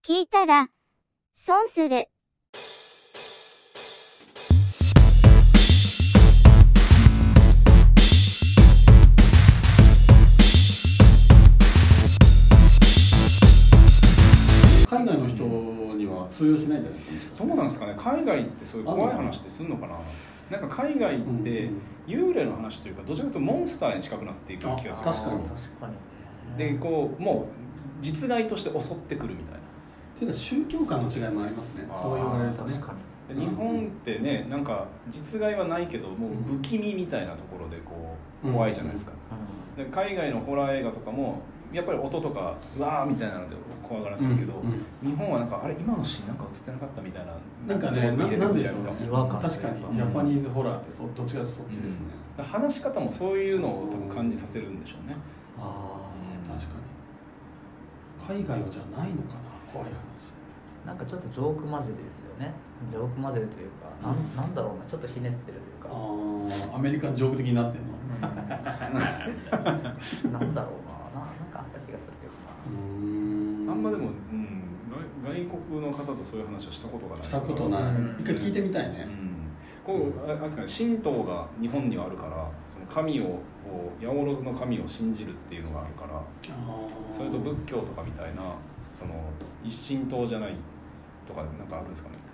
聞いたら損する。 海外の人には通用しないんじゃないですか。 そうなんですかね。海外ってそういう怖い話ってするのかな。なんか海外って幽霊の話というか、どちらかというとモンスターに近くなっていく気がする。 確かに。 でこうもう実害として襲ってくるみたいな。 ていうか宗教観の違いもありますね。そう言われるとね。 日本ってね、なんか実害はないけどもう不気味みたいなところでこう怖いじゃないですか。で海外のホラー映画とかもやっぱり音とかうわーみたいなので怖がらせるけど、日本はなんかあれ今のシーンなんか映ってなかったみたいな。 なんかね、なんでしょうね。 違和感。 確かにジャパニーズホラーってどっちかというとそっちですね。 話し方もそういうのを多分感じさせるんでしょうね。 ああ、確かに。海外はじゃないのかな、怖い話。 なんかちょっとジョーク混じりですよね。ジョーク混じりというか、なんだろうな、ちょっとひねってるというか。 アメリカンジョーク的になってんの。 なんだろうな、なんかあった気がするけどな。 あんまでも、外国の方とそういう話はしたことがない。 したことない。一回聞いてみたいね。 こうあれですかね、神道が日本にはあるから、その神を八百万の神を信じるっていうのがあるから、それと仏教とかみたいなその一神道じゃないとかなんかあるんですかね。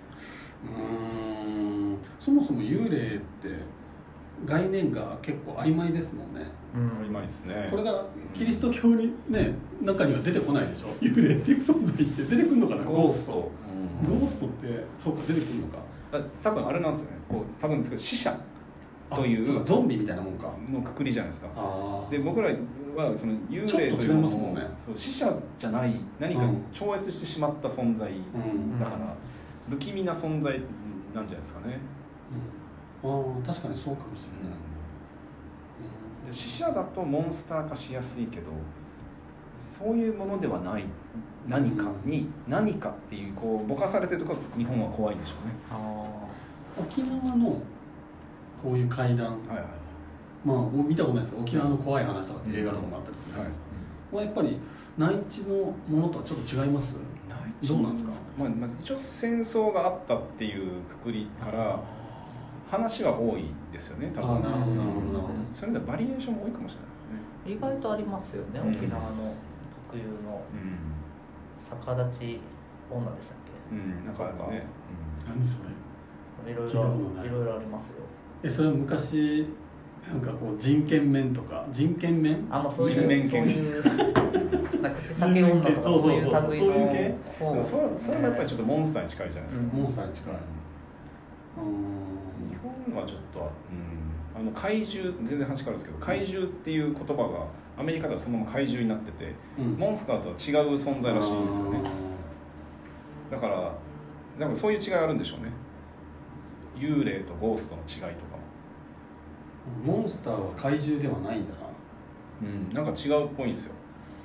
そもそも幽霊って概念が結構曖昧ですもんね。 曖昧ですね。 これがキリスト教にね、中には出てこないでしょ。幽霊っていう存在って出てくるのかな。ゴースト。ゴーストってそうか出てくるのか。 多分あれなんですよね。こう多分ですけど死者というゾンビみたいなもんかのくくりじゃないですか。で僕らはその幽霊というのもそう死者じゃない何か超越してしまった存在だから不気味な存在なんじゃないですかね。 確かにそうかもしれない。 で死者だとモンスター化しやすいけど、そういうものではない何かっていうこうぼかされてるところが日本は怖いんでしょうね。 沖縄のこういう怪談、まあ見たことないですけど、沖縄の怖い話とかって映画とかもあったりするじゃないですか。やっぱり内地のものとはちょっと違います？どうなんですか？ まず一応戦争があったっていうくくりから話は多いですよね。多分。 なるほどなるほど。 それでバリエーションも多いかもしれないね。 意外とありますよね、沖縄の特有の逆立ち女でしたっけ？ なんかね。 何それ？ いろいろありますよ。 それは昔なんかこう人権面とか人権面？ そういうなんか口裂け女とかそういう類のそういう系？ それもやっぱりちょっとモンスターに近いじゃないですか。 モンスターに近い。 日本はちょっと怪獣全然話変わるんですけど、怪獣っていう言葉がアメリカではそのまま怪獣になってて、モンスターとは違う存在らしいんですよね。だからなんかそういう違いあるんでしょうね。幽霊とゴーストの違いとかも。モンスターは怪獣ではないんだな。 なんか違うっぽいんですよ。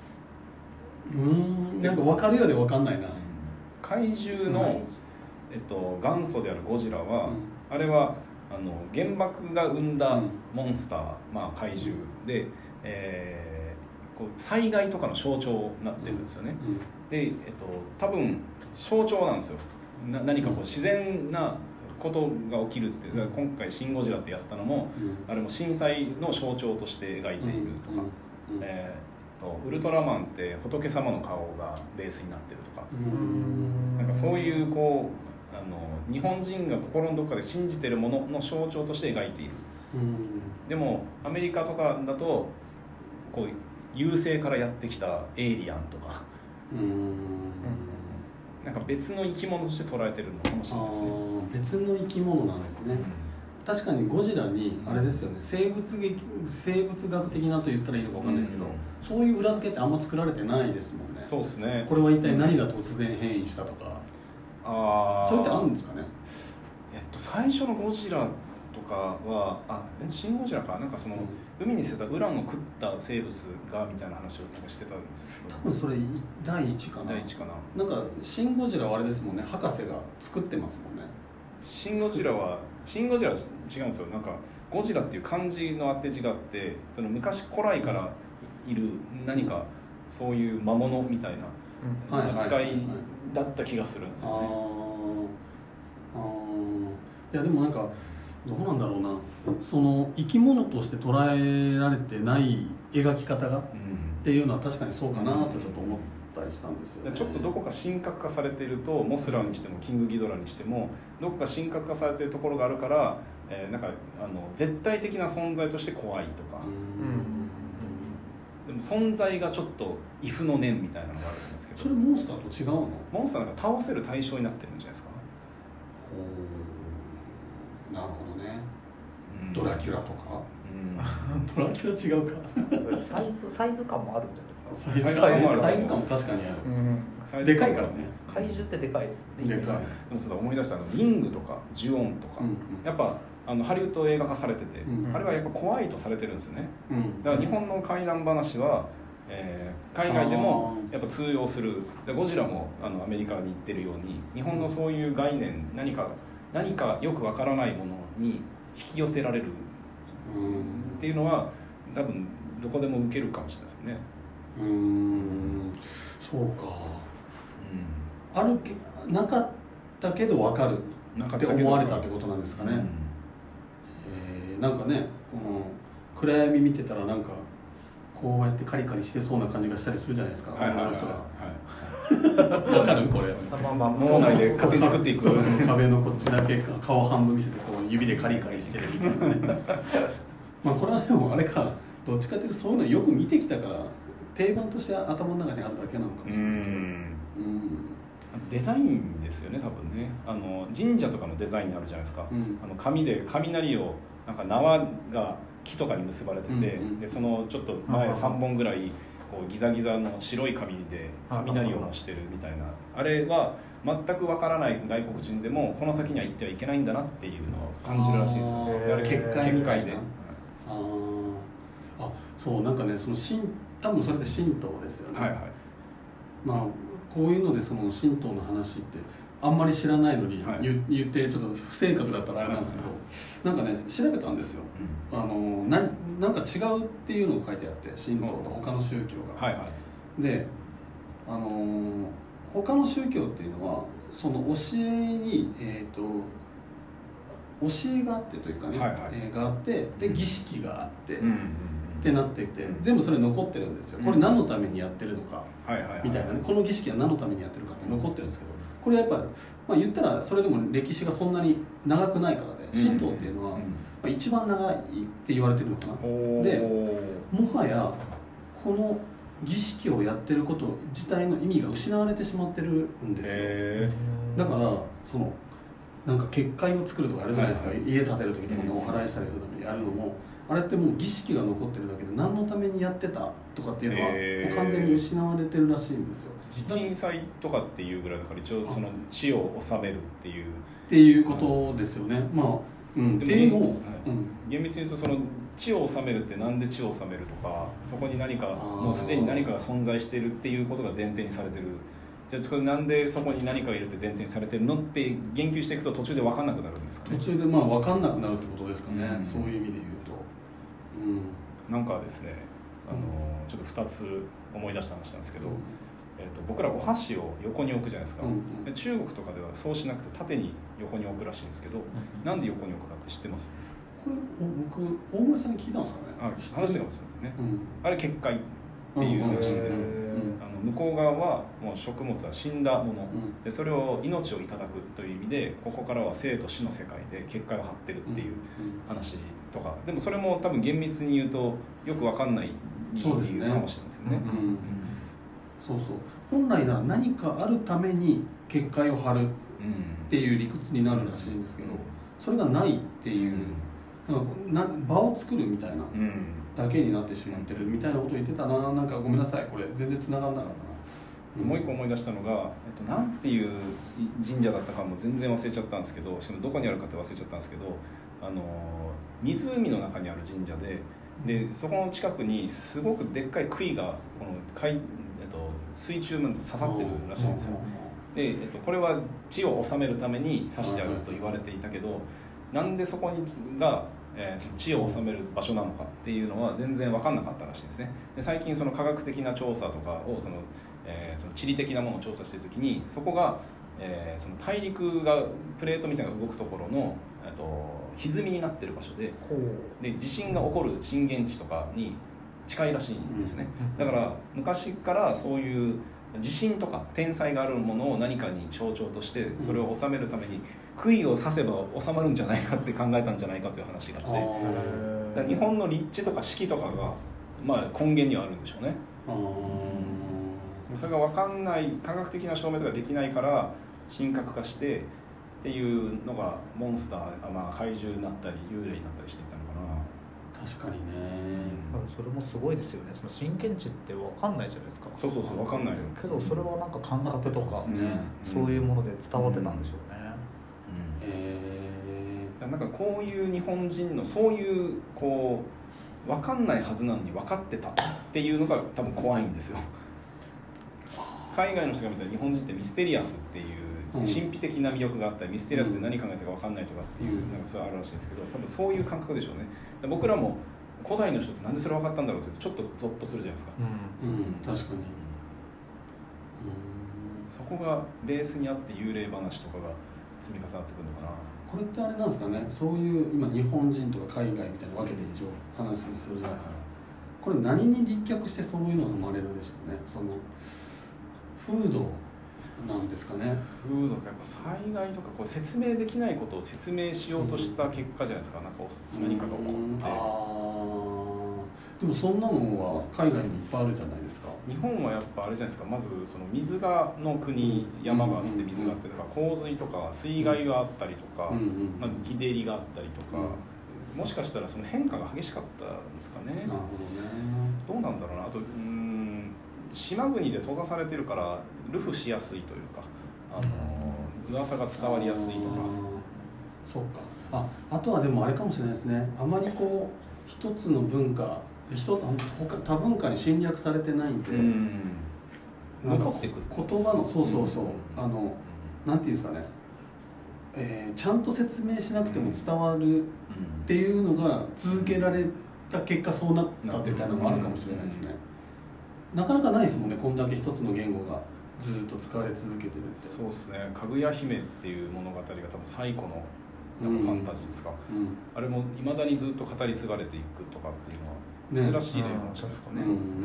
なんか分かるようで分かんないな。 怪獣の、元祖であるゴジラは、あれは原爆が生んだモンスター、怪獣で、こう災害とかの象徴になってるんですよね。で、多分象徴なんですよ。何かこう自然なことが起きるっていう、今回「シン・ゴジラ」ってやったのも、あれも震災の象徴として描いているとか、ウルトラマンって仏様の顔がベースになってるとか、なんかそういうこう日本人が心のどこかで信じてるものの象徴として描いている。でもアメリカとかだとこう優勢からやってきたエイリアンとか、なんか別の生き物として捉えてるのかもしれないですね。 別の生き物なんですね。確かにゴジラにあれですよね、生物学的なと言ったらいいのか分かんないですけど、そういう裏付けってあんま作られてないですもんね。 そうですね。 これは一体何が突然変異したとか、そういうってあるんですかね。 最初のゴジラとかはシン・ゴジラかなんかその、海に捨てたウランを食った生物がみたいな話をなんかしてたんですけど、 多分それ第1かな。なんかシン・ゴジラはあれですもんね、博士が作ってますもんね。シン・ゴジラは違うんですよ。なんかゴジラっていう漢字の当て字があって、その昔古来からいる何かそういう魔物みたいな扱いだった気がするんですよね。 いやでもなんかどうなんだろうな、その生き物として捉えられてない描き方が、っていうのは確かにそうかなとちょっと思ったりしたんですよね。 ちょっとどこか神格化されていると、モスラにしてもキングギドラにしてもどこか神格化されているところがあるから、なんか絶対的な存在として怖いとか、でも存在がちょっと畏怖の念みたいなのがあるんですけど、 それモンスターと違うの？ モンスターなんか倒せる対象になってるんじゃないですか。 なるほどね、ドラキュラとか、ドラキュラ違うかサイズ感もあるんじゃないですか。 サイズ感も確かにある、でかいからね、 怪獣ってでかいですね。 でかい。 でもそうだ、思い出したリングとかジュオンとか、やっぱハリウッド映画化されてて、あれはやっぱ怖いとされてるんですよね、だから日本の怪談話は、海外でもやっぱ通用する。でゴジラもアメリカに行ってるように、日本のそういう概念、何かよくわからないものに引き寄せられるっていうのは多分どこでも受けるかもしれないですね。 そうか、あるなかったけど分かるって思われたってことなんですかね。なんかね、暗闇見てたらなんかこうやってカリカリしてそうな感じがしたりするじゃないですか、女の人が。わかるこれ。 脳内で勝手に作っていく。 壁のこっちだけ顔半分見せてこう指でカリカリしてるみたいなね。まあこれはでもあれか、どっちかっていうとそういうのよく見てきたから定番として頭の中にあるだけなのかもしれないけど。 デザインですよね、多分ね。神社とかのデザインあるじゃないですか。紙で雷をなんか縄が木とかに結ばれてて、でそのちょっと前3本ぐらいこうギザギザの白い紙で雷を模してるみたいな、あれは全くわからない外国人でもこの先には行ってはいけないんだなっていうのを感じるらしいですよね。あれ結界みたいな。 でそう、なんかね、その多分それで神道ですよね。まあこういうのでその神道の話ってあんまり知らないのに言ってちょっと不正確だったらあれなんですけど、なんかね調べたんですよ。なんか違うっていうのが書いてあって、神道と他の宗教が。で、他の宗教っていうのはその教えに教えがあってというかね、があってで儀式があって。ってなっていて、全部それ残ってるんですよ。これ何のためにやってるのかみたいなね、この儀式は何のためにやってるかって残ってるんですけど、これやっぱり、まあ、言ったらそれでも歴史がそんなに長くないからで、神道っていうのは、一番長いって言われてるのかな。でもはやこの儀式をやってること自体の意味が失われてしまってるんですよ。だからそのなんか結界を作るとかやるじゃないですか、家建てる時とかにお祓いしたりするためにやるのも、あれってもう儀式が残ってるだけで何のためにやってたとかっていうのはもう完全に失われてるらしいんですよ。 地鎮祭とかっていうぐらいだから一応その地を治めるっていうことですよね。まあ、っていうのも、 厳密に言うとその地を治めるってなんで地を治めるとか、そこに何かもうすでに何かが存在しているっていうことが前提にされてる。じゃあなんでそこに何かがいるって前提にされてるのって言及していくと途中で分かんなくなるんですかね。 途中でまあ分かんなくなるってことですかね、そういう意味で言うと。 なんかですね、ちょっと2つ思い出した話なんですけど、僕らお箸を横に置くじゃないですか、中国とかではそうしなくて縦に横に置くらしいんですけど、なんで横に置くかって知ってます？ これ僕大村さんに聞いたんですかね。 話してますよね、あれ結界っていうらしいんです。向こう側はもう食物は死んだもの、でそれを命をいただくという意味で、ここからは生と死の世界で結界を張ってるっていう話とか、でもそれも多分厳密に言うとよく分かんない理由かもしれないですね。 そうそう、本来なら何かあるために結界を張るっていう理屈になるらしいんですけど、それがないっていう、場を作るみたいなだけになってしまってるみたいなことを言ってたな。なんかごめんなさい、これ全然繋がんなかったな。 もう一個思い出したのが、なんていう神社だったかも全然忘れちゃったんですけど、しかもどこにあるかって忘れちゃったんですけど、湖の中にある神社で、そこの近くにすごくでっかい杭がこの水中まで刺さってるらしいんですよ。で、これは地を治めるために刺してあると言われていたけど、なんでそこがその地を治める場所なのかっていうのは全然分かんなかったらしいですね。で最近その科学的な調査とかをその地理的なものを調査しているときに、そこが、その大陸がプレートみたいな動くところの歪みになっている場所で、地震が起こる震源地とかに近いらしいんですね。だから昔からそういう地震とか天災があるものを何かに象徴としてそれを収めるために杭を刺せば収まるんじゃないかって考えたんじゃないかという話があって、だから日本の立地とか四季とかが、まあ、根源にはあるんでしょうね。それが分かんない、科学的な証明とかできないから神格化してっていうのがモンスター、まあ、怪獣になったり幽霊になったりしていったのかな。 確かにね。 それもすごいですよね。その震源地って分かんないじゃないですか。 そうそうそう、分かんないよけどそれはなんか感覚とか、そういうもので伝わってたんでしょうね。 なんかこういう日本人のそういうこう分かんないはずなのに分かってたっていうのが多分怖いんですよ。海外の人が見たら日本人ってミステリアスっていう神秘的な魅力があったり、ミステリアスで何考えてるか分かんないとかっていうなんかそれはあるらしいんですけど、多分そういう感覚でしょうね。僕らも古代の人ってなんでそれ分かったんだろうってちょっとゾッとするじゃないですか。 確かに。 そこがベースにあって幽霊話とかが積み重なってくるのかな。 これってあれなんですかね、そういう今日本人とか海外みたいなわけで一応話するじゃないですか。これ何に立脚してそういうのが生まれるでしょうね。その風土なんですかね。 風土がやっぱ災害とかこう説明できないことを説明しようとした結果じゃないですか。なんか何かが起こって。 でもそんなのは海外にいっぱいあるじゃないですか。 日本はやっぱあれじゃないですか。まずその水がの国、山があって水があってとか、洪水とか水害があったりとか、まあ、日照りがあったりとか、もしかしたらその変化が激しかったんですかね。 なるほどね。 どうなんだろうな。あと島国で閉ざされてるから流布しやすいというか、噂が伝わりやすいとか。 そうか。あとはでもあれかもしれないですね。あまりこう一つの文化、多文化に侵略されてないんで、 残ってくる言葉のなんていうんですかね、ちゃんと説明しなくても伝わるっていうのが続けられた結果そうなったみたいなのもあるかもしれないですね。なかなかないですもんね、こんだけ一つの言語がずっと使われ続けてるって。 そうですね。かぐや姫っていう物語が多分最古のファンタジーですか、あれもいまだにずっと語り継がれていくとかっていうのは珍しい例の話ですかね。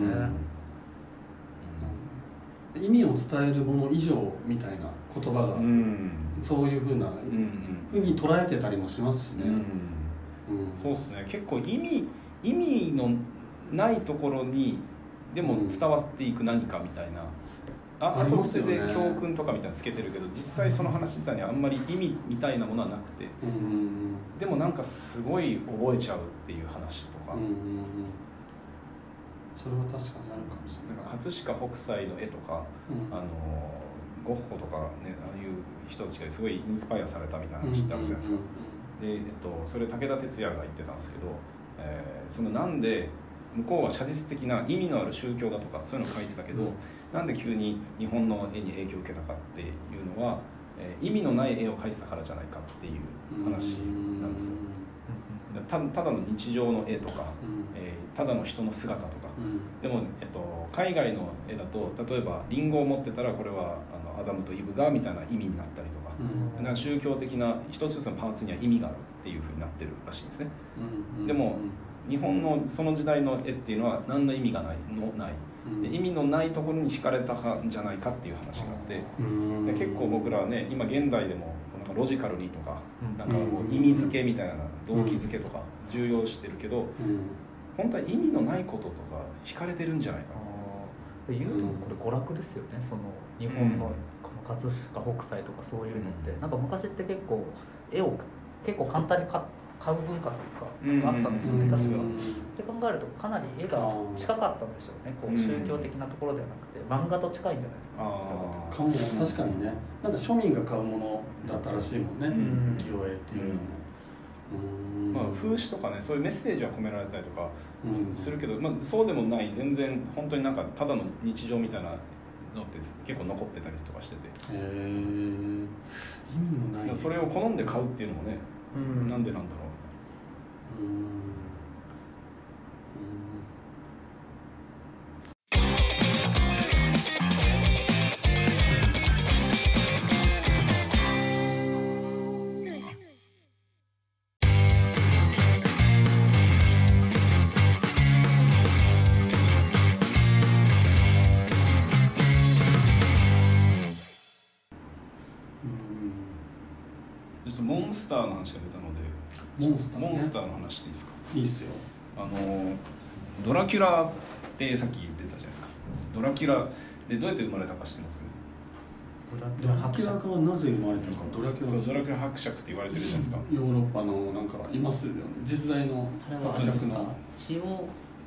意味を伝えるもの以上みたいな言葉が、そういうふうに捉えてたりもしますしね。 そうですね。結構意味のないところにでも伝わっていく何かみたいな、 ありますよね。 で教訓とかみたいなのつけてるけど、実際その話自体にはあんまり意味みたいなものはなくて、でもなんかすごい覚えちゃうっていう話とか、 それは確かにあるかもしれない。 葛飾北斎の絵とか、ゴッホとかね、ああいう人たちがすごいインスパイアされたみたいな話ってあるじゃないですか。で、それ武田鉄矢が言ってたんですけど、そのなんで向こうは写実的な意味のある宗教だとかそういうのを書いてたけど、なんで急に日本の絵に影響を受けたかっていうのは、意味のない絵を描いてたからじゃないかっていう話なんですよ。ただの日常の絵とか、ただの人の姿とか、でも、海外の絵だと例えばリンゴを持ってたらこれはアダムとイブがみたいな意味になったりとか、なんか宗教的な一つ一つのパーツには意味があるっていうふうになってるらしいんですね。でも日本のその時代の絵っていうのは何の意味がないで意味のないところに惹かれたんじゃないかっていう話があって、で結構僕らはね今現代でもなんかロジカルにとか、なんかこう意味付けみたいな動機付けとか重要視してるけど、本当は意味のないこととか惹かれてるんじゃないかな。 言うとこれ娯楽ですよね。その日本のこの葛飾北斎とかそういうのって、なんか昔って結構絵を結構簡単に買う文化というかがあったんですよね、確か。って考えるとかなり絵が近かったんでしょうね。こう宗教的なところではなくて漫画と近いんじゃないですか。 確かにね。なんか庶民が買うものだったらしいもんね、浮世絵っていうのも。 まあ、風刺とかね、そういうメッセージは込められたりとかするけど、まあ、そうでもない、全然本当になんかただの日常みたいなのって結構残ってたりとかしてて、 意味のないそれを好んで買うっていうのもね、なんでなんだろうみたいな。 モンスターの話が出たので、モンスターの話していいですか？ いいっすよ。 ドラキュラってさっき言ってたじゃないですか。ドラキュラでどうやって生まれたか知ってます？ ドラキュラがなぜ生まれたか。ドラキュラ伯爵って言われてるじゃないですか。 ヨーロッパのなんかいますよね、実在の伯爵の。 血を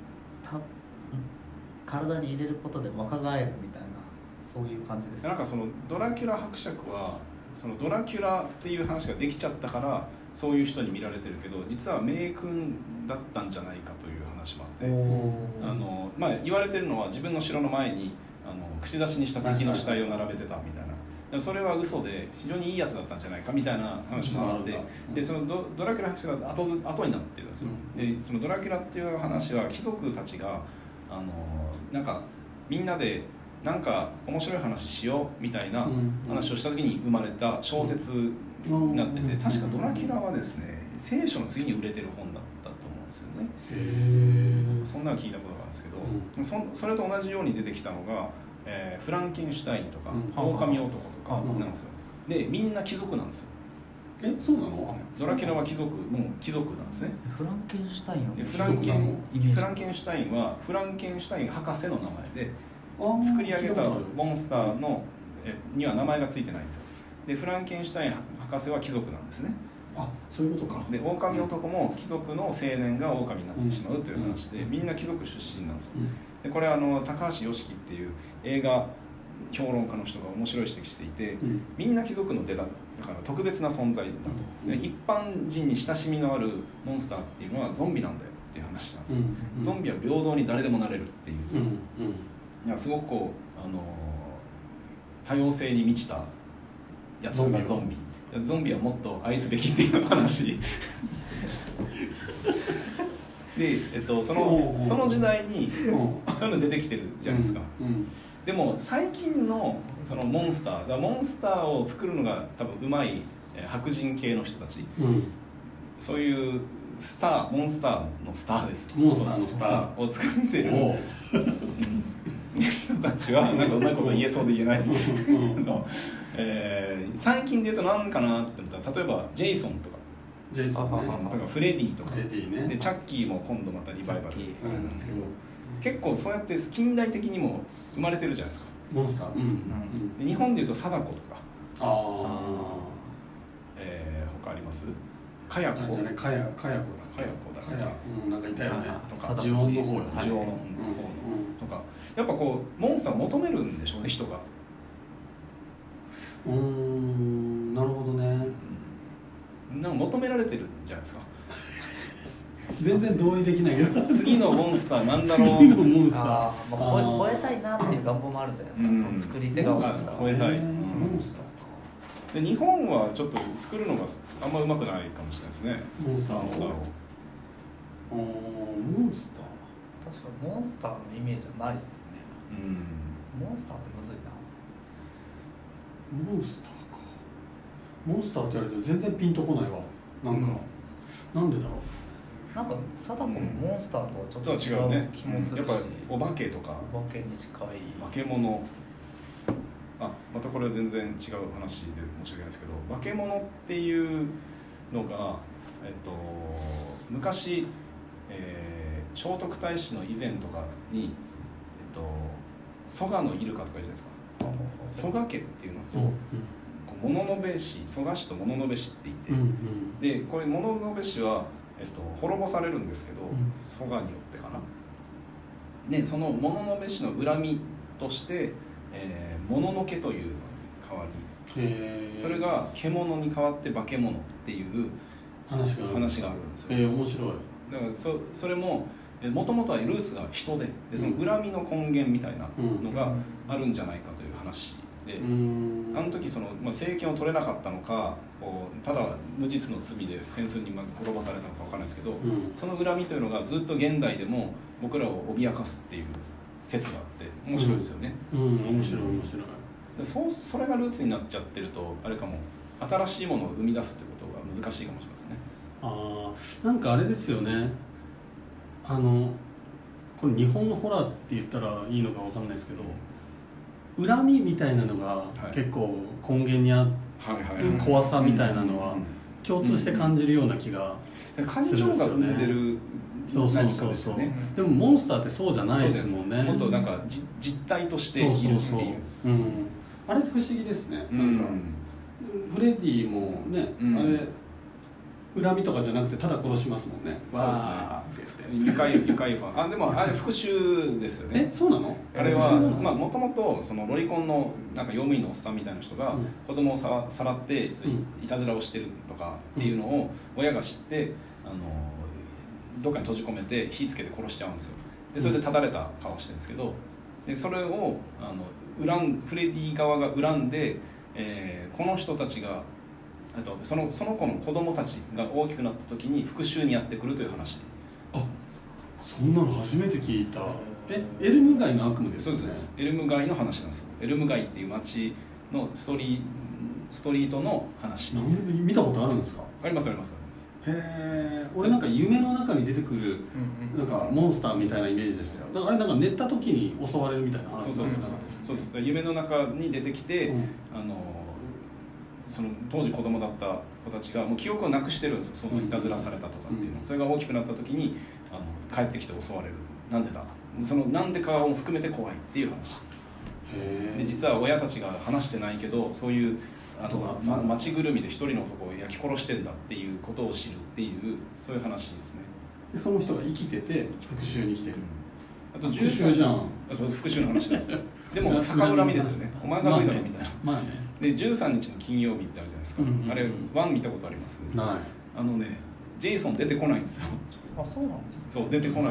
体に入れることで若返るみたいな、そういう感じですか？ なんかそのドラキュラ伯爵はそのドラキュラっていう話ができちゃったからそういう人に見られてるけど、実は名君だったんじゃないかという話もあって、言われてるのは自分の城の前に串刺しにした敵の死体を並べてたみたいな。でもそれは嘘で非常にいいやつだったんじゃないかみたいな話もあって、でそのドラキュラ伯爵が後になってるんですよ。でそのドラキュラっていう話は貴族たちがなんかみんなでなんか面白い話しようみたいな話をした時に生まれた小説になってて、確かドラキュラはですね、聖書の次に売れてる本だったと思うんですよね。そんなの聞いたことがあるんですけど、それと同じように出てきたのが、フランケンシュタインとか狼男とかなんですよ。でみんな貴族なんですよ。 そうなの？ ドラキュラは貴族なんですね。 フランケンシュタインはフランケンシュタインはフランケンシュタイン博士の名前で、作り上げたモンスターのには名前がついてないんですよ。でフランケンシュタイン博士は貴族なんですね。 そういうことか。 で狼男も貴族の青年が狼になってしまうという話で、みんな貴族出身なんですよ。でこれは高橋良樹っていう映画評論家の人が面白い指摘していて、みんな貴族の出だから特別な存在だと、一般人に親しみのあるモンスターっていうのはゾンビなんだよっていう話なんです、ゾンビは平等に誰でもなれるっていう、すごくこう多様性に満ちたやつがゾンビはもっと愛すべきっていう話で、その時代にそういうの出てきてるじゃないですか。でも最近のそのモンスターを作るのが多分うまい白人系の人たち、そういうモンスターのスターです。モンスターのスターを作ってる人たちはなんかうまいこと言えそうで言えない最近で言うと何かなって思ったら、例えばジェイソンとかフレディとか、でチャッキーも今度またリバイバルされるんですけど、結構そうやって近代的にも生まれてるじゃないですか、 モンスター。 日本でいうと貞子とか、他あります？かや子だ。 なんかいたよね。とかジオンの方よ。とか、やっぱこうモンスターを求めるんでしょうね、人が。なるほどね。 なんか求められてるんじゃないですか。 全然同意できないけど、 次のモンスターなんだろう。 次のモンスター、 超えたいなっていう願望もあるんじゃないですか、その作り手側からしたら。 超えたい。モンスターか。 で日本はちょっと作るのがあんまうまくないかもしれないですね。 モンスターを。モンスター。 確かにモンスターのイメージはないっすね。モンスターってむずいな。 モンスターか。モンスターって言われても全然ピンとこないわ。なんか、なんでだろう。 なんか貞子もモンスターとはちょっと違う気もするし、 やっぱお化けとかお化けに近い化け物、またこれは全然違う話で申し訳ないですけど、化け物っていうのが、昔、聖徳太子の以前とかに、蘇我のイルカとかいるじゃないですか。蘇我家っていうのと、物部氏、蘇我氏と物部氏っていて、でこれ物部氏は滅ぼされるんですけど、蘇我によってかな。でその物部氏の恨みとして物のけというのに変わり、それが獣に変わって化け物っていう話があるんですよ。 面白い。 だからそれももともとはルーツが人で、その恨みの根源みたいなのがあるんじゃないかという話で、あの時政権を取れなかったのか、ただ無実の罪で戦争に滅ぼされたのか分からないですけど、その恨みというのがずっと現代でも僕らを脅かすっていう説があって面白いですよね。 面白い。 それがルーツになっちゃってるとあれかも、新しいものを生み出すってことが難しいかもしれませんね。 なんかあれですよね、これ日本のホラーって言ったらいいのか分かんないですけど、恨みみたいなのが結構根源にある怖さみたいなのは共通して感じるような気が感情が生んでる何かですよね。 でもモンスターってそうじゃないですもんね。 もっとなんか実体としているっていう。 あれ不思議ですね。なんかフレディもね、あれ恨みとかじゃなくてただ殺しますもんね。 そうですね。愉快ファン。でもあれ復讐ですよね。 そうなの？ あれはもともとそのロリコンのなんか用務員のおっさんみたいな人が子供をさらっていたずらをしてるとかっていうのを親が知ってどっかに閉じ込めて火つけて殺しちゃうんですよ。でそれで立たれた顔してるんですけど、でそれをフレディ側が恨んで、この人たちがその子の子供たちが大きくなった時に復讐にやってくるという話。 そんなの初めて聞いた。エルム街の悪夢ですよね。 そうです。エルム街の話なんですよ。エルム街っていう街のストリートの話。 見たことあるんですか？ あります。へえ。俺なんか夢の中に出てくるなんかモンスターみたいなイメージでしたよ。だからあれなんか寝た時に襲われるみたいな話。 そうです。夢の中に出てきて、その当時子供だった子たちがもう記憶をなくしてるんですよ。そのいたずらされたとかっていうの。それが大きくなった時に帰ってきて襲われる。なんでだ。そのなんでかを含めて怖いっていう話。で実は親たちが話してないけど、そういう町ぐるみで一人の男を焼き殺してんだっていうことを知るっていうそういう話ですね。 でその人が生きてて復讐に来てる。 あと復讐じゃん。 復讐の話なんですよ。でも逆恨みですよね。お前が悪いだろみたいな。 まあね。 で13日の金曜日ってあるじゃないですか。あれ1見たことあります？ ない。 ジェイソン出てこないんですよ。 そうなんです。 そう出てこない。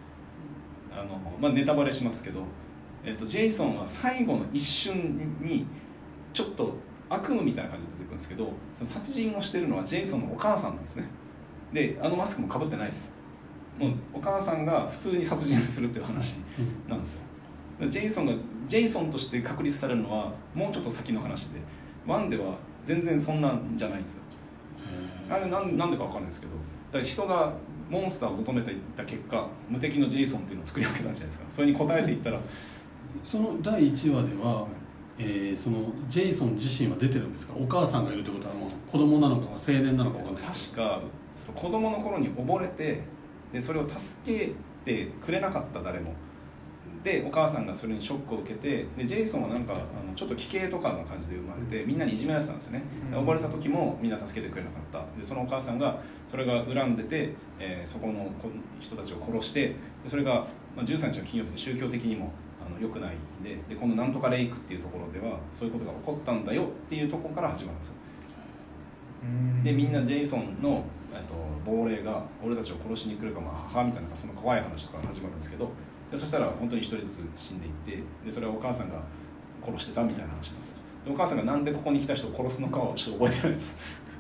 ネタバレしますけど、ジェイソンは最後の一瞬にちょっと悪夢みたいな感じで出てくるんですけど、その殺人をしてるのはジェイソンのお母さんなんですね。でマスクもかぶってないです。もうお母さんが普通に殺人するっていう話なんですよ。ジェイソンとして確立されるのはもうちょっと先の話で、1では全然そんなんじゃないんですよ。あれなんでか分かんないですけど、だから人がモンスターを求めていった結果、無敵のジェイソンっていうのを作り上げたんじゃないですか。それに応えていったらその第1話では、そのジェイソン自身は出てるんですか？お母さんがいるってことはもう子供なのか青年なのか分かんないですけど、確か子供の頃に溺れて、でそれを助けてくれなかった誰もで、お母さんがそれにショックを受けて、でジェイソンはなんかちょっと奇形とかな感じで生まれて、みんなにいじめられてたんですよね。溺れた時もみんな助けてくれなかった。でそのお母さんがそれが恨んでて、そこの人たちを殺して、でそれが13日の金曜日で宗教的にも良くないんで、このなんとかレイクっていうところではそういうことが起こったんだよっていうところから始まるんですよ。でみんなジェイソンの亡霊が俺たちを殺しに来るかも母みたいなその怖い話とか始まるんですけど、でそしたら本当に一人ずつ死んでいって、でそれはお母さんが殺してたみたいな話なんですよ。でお母さんがなんでここに来た人を殺すのかはちょっと覚えてないです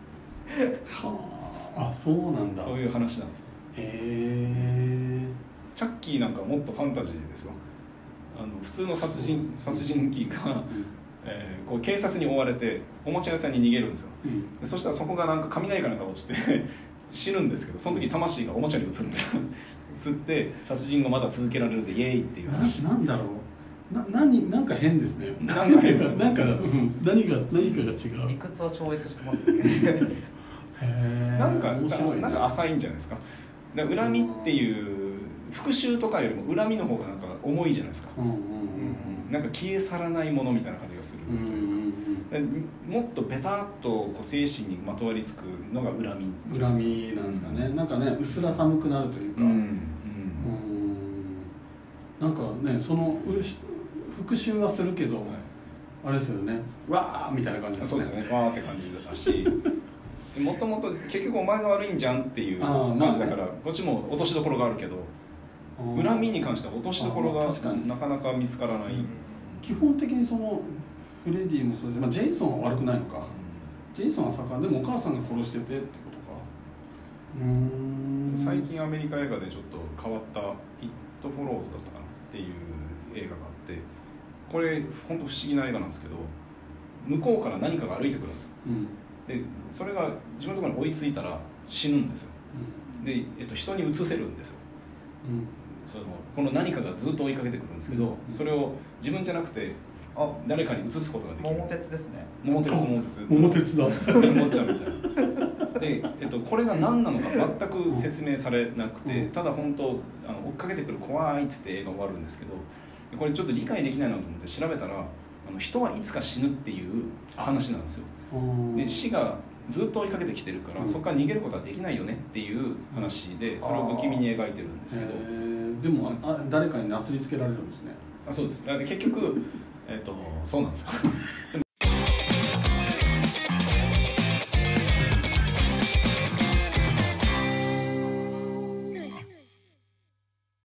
はあ、そうなんだ。 そういう話なんですよ。 へえ。 チャッキーなんかもっとファンタジーですよ。普通の殺人鬼が、こう警察に追われておもちゃ屋さんに逃げるんですよ、でそしたらそこがなんか雷かなんか落ちて死ぬんですけど、その時魂がおもちゃに移って殺人をまだ続けられるぜイエーイっていう話。 なんだろう、なんか変ですね。 なんか変ですね。 なんか、何かが違う。 理屈は超越してますよねなんか浅いんじゃないですか。恨みっていう復讐とかよりも恨みの方がなんか重いじゃないですか。なんか消え去らないものみたいな感じがするというか、もっとベタっとこう精神にまとわりつくのが恨みなんですかね。なんかね、薄ら寒くなるというか、なんかね、その復讐はするけど、あれですよね、わーみたいな感じですね。 そうですね、わーって感じだしもともと結局お前が悪いんじゃんっていう感じだから、こっちも落としどころがあるけど、恨みに関しては落としどころがなかなか見つからない。 基本的にそのフレディもそうで、ジェイソンは悪くないのか、ジェイソンは盛んでもお母さんが殺しててってことか。 最近アメリカ映画でちょっと変わった「イット・フォローズ」だったかなっていう映画があって、これ本当不思議な映画なんですけど、向こうから何かが歩いてくるんですよ、でそれが自分のところに追いついたら死ぬんですよ、で、人に移せるんですよ、この何かがずっと追いかけてくるんですけど、それを自分じゃなくて誰かに移すことができる。 桃鉄ですね。 桃鉄だ。 それ持っちゃうみたいなで、これが何なのか全く説明されなくて、ただ本当追っかけてくる怖いっつって映画終わるんですけど、これちょっと理解できないなと思って調べたら、人はいつか死ぬっていう話なんですよ。で死がずっと追いかけてきてるから、そこから逃げることはできないよねっていう話で、それを不気味に描いてるんですけど、 でも誰かになすりつけられるんですね。 そうです。結局そうなんですよ。